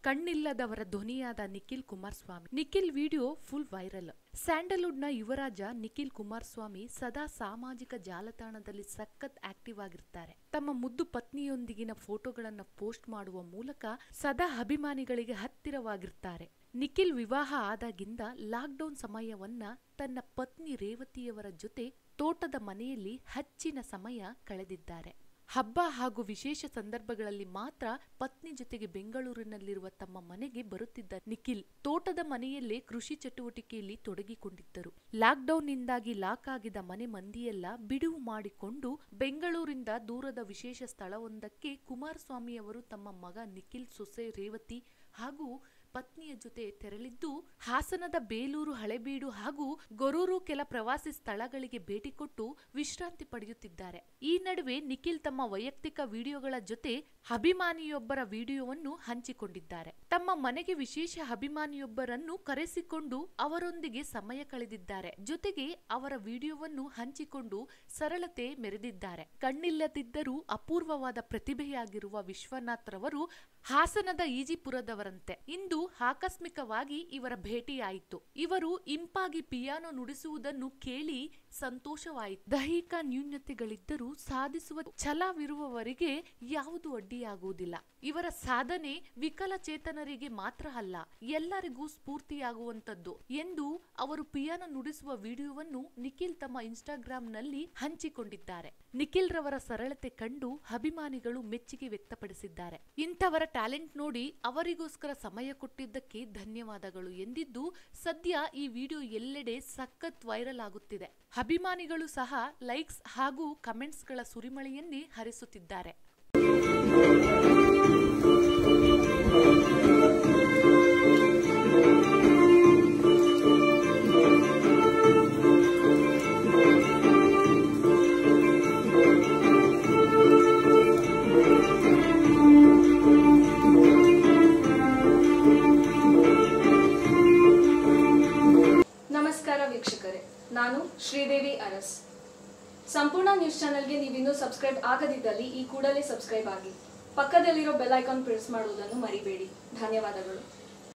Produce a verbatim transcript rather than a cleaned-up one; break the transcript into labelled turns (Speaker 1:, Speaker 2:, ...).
Speaker 1: ಕಣ್ಣಿಲ್ಲದವರ ಧ್ವನಿಯಾದ Nikhil Kumaraswamy. Nikhil video full viral. Sandalwood ನ ಯುವರಾಜ ನಿಖಿಲ್ ಕುಮಾರಸ್ವಾಮಿ ಸದಾ ಸಾಮಾಜಿಕ ಜಾಲತಾಣದಲ್ಲಿ ಸಖತ್ ಆಕ್ಟಿವ್ ಆಗಿರ್ತಾರೆ. ತಮ್ಮ ಮುದ್ದು ಪತ್ನಿಯೊಂದಿಗಿನ ಫೋಟೋಗಳನ್ನ ಪೋಸ್ಟ್ ಮಾಡುವ ಮೂಲಕ ಸದಾ ಅಭಿಮಾನಿಗಳಿಗೆ ಹತ್ತಿರವಾಗಿರ್ತಾರೆ. ನಿಖಿಲ್ ವಿವಾಹ ಆದಾಗಿಂದ ಲಾಕ್ಡೌನ್ ಸಮಯವನ್ನ ತನ್ನ ಪತ್ನಿ ರೇವತಿಯವರ ಜೊತೆ ತೋಟದ ಮನೆಯಲ್ಲಿ ಹೆಚ್ಚಿನ ಸಮಯ ಕಳೆದಿದ್ದಾರೆ. ಹಬ್ಬ ಹಾಗೂ ವಿಶೇಷ ಸಂದರ್ಭಗಳಲ್ಲಿ ಮಾತ್ರ ಪತ್ನಿ ಜೊತೆಗೆ ಬೆಂಗಳೂರಿನಲ್ಲಿರುವ ತಮ್ಮ ಮನೆಗೆ ಬರುತ್ತಿದ್ದ ನಿಖಿಲ್ ತೋಟದ ಮನೆಯಲ್ಲೇ ಕೃಷಿ ಚಟುವಟಿಕೆಯಲ್ಲಿ ತೊಡಗಿಕೊಂಡಿದ್ದರು. ಲಾಕ್ಡೌನ್ನಿಂದಾಗಿ ಲಾಕ್ ಆಗಿದ್ದ ಮನೆ ಮಂದಿಯೆಲ್ಲ ಬಿಡುವು ಮಾಡಿಕೊಂಡು ಬೆಂಗಳೂರಿಂದ ದೂರದ ವಿಶೇಷ ಸ್ಥಳವೊಂದಕ್ಕೆ ಕುಮಾರಸ್ವಾಮಿ ಅವರು ತಮ್ಮ ಮಗ ನಿಖಿಲ್, ಸೊಸೆ ರೇವತಿ ಹಾಗೂ ಪತ್ನಿಯ ಜೊತೆ ತೆರಳಿದ್ದು ಹಾಸನದ ಬೇಲೂರು, ಹಳೆಬೀಡು ಹಾಗೂ ಗೊರೂರು ಕೆಲ ಪ್ರವಾಸಿ ಸ್ಥಳಗಳಿಗೆ ಭೇಟಿ ಕೊಟ್ಟು ವಿಶ್ರಾಂತಿ ಪಡೆಯುತ್ತಿದ್ದಾರೆ. ಈ ನಡುವೆ ನಿಖಿಲ್ ತಮ್ಮ ವೈಯಕ್ತಿಕ ವಿಡಿಯೋಗಳ ಜೊತೆ ಅಭಿಮಾನಿಯೊಬ್ಬರ ವಿಡಿಯೋವನ್ನು ಹಂಚಿಕೊಂಡಿದ್ದಾರೆ. ತಮ್ಮ ಮನೆಗೆ ವಿಶೇಷ ಅಭಿಮಾನಿಯೊಬ್ಬರನ್ನು ಕರೆಸಿಕೊಂಡು ಅವರೊಂದಿಗೆ ಸಮಯ ಕಳೆದಿದ್ದಾರೆ. ಜೊತೆಗೆ ಅವರ ವಿಡಿಯೋವನ್ನು ಹಂಚಿಕೊಂಡು ಸರಳತೆ ಮೆರೆದಿದ್ದಾರೆ. ಕಣ್ಣಿಲ್ಲದಿದ್ದರೂ ಅಪೂರ್ವವಾದ ಪ್ರತಿಭೆಯಾಗಿರುವ ವಿಶ್ವನಾಥ್ ರವರು ಹಾಸನದ ಈಜಿಪುರದವರಂತೆ. ಇಂದು ಆಕಸ್ಮಿಕವಾಗಿ ಇವರ ಭೇಟಿಯಾಯಿತು. ಇವರು ಇಂಪಾಗಿ ಪಿಯಾನೋ ನುಡಿಸುವುದನ್ನು ಕೇಳಿ ಸಂತೋಷವಾಯಿತು. ದೈಹಿಕ ನ್ಯೂನತೆಗಳಿದ್ದರೂ ಸಾಧಿಸುವ ಛಲವಿರುವವರಿಗೆ ಯಾವುದು ಅಡ್ಡಿಯಾಗುವುದಿಲ್ಲ. ಇವರ ಸಾಧನೆ ವಿಕಲಚೇತನರಿಗೆ ಮಾತ್ರ ಅಲ್ಲ, ಎಲ್ಲರಿಗೂ ಸ್ಫೂರ್ತಿಯಾಗುವಂತದ್ದು ಎಂದು ಅವರು ಪಿಯಾನೋ ನುಡಿಸುವ ವಿಡಿಯೋವನ್ನು ನಿಖಿಲ್ ತಮ್ಮ ಇನ್ಸ್ಟಾಗ್ರಾಮ್ ನಲ್ಲಿ ಹಂಚಿಕೊಂಡಿದ್ದಾರೆ. ನಿಖಿಲ್ ರವರ ಸರಳತೆ ಕಂಡು ಅಭಿಮಾನಿಗಳು ಮೆಚ್ಚುಗೆ ವ್ಯಕ್ತಪಡಿಸಿದ್ದಾರೆ. ಇಂಥವರ ಟ್ಯಾಲೆಂಟ್ ನೋಡಿ ಅವರಿಗೋಸ್ಕರ ಸಮಯ ಕೊಟ್ಟಿದ್ದಕ್ಕೆ ಧನ್ಯವಾದಗಳು ಎಂದಿದ್ದು, ಸದ್ಯ ಈ ವಿಡಿಯೋ ಎಲ್ಲೆಡೆ ಸಖತ್ ವೈರಲ್ ಆಗುತ್ತಿದೆ. ಅಭಿಮಾನಿಗಳು ಸಹ ಲೈಕ್ಸ್ ಹಾಗೂ ಕಮೆಂಟ್ಸ್ ಗಳ ಸುರಿಮಳೆಯನ್ನೇ ಹರಿಸುತ್ತಿದ್ದಾರೆ.
Speaker 2: ನಮಸ್ಕಾರ ವೀಕ್ಷಕರೇ, ನಾನು ಶ್ರೀದೇವಿ ಅರಸ್. ಸಂಪೂರ್ಣ ನ್ಯೂಸ್ ಚಾನೆಲ್ಗೆ ನೀವಿನ್ನೂ ಸಬ್ಸ್ಕ್ರೈಬ್ ಆಗದಿದ್ದಲ್ಲಿ ಈ ಕೂಡಲೇ ಸಬ್ಸ್ಕ್ರೈಬ್ ಆಗಿ. ಪಕ್ಕದಲ್ಲಿರೋ ಬೆಲ್ ಐಕಾನ್ ಪ್ರೆಸ್ ಮಾಡುವುದನ್ನು ಮರಿಬೇಡಿ. ಧನ್ಯವಾದಗಳು.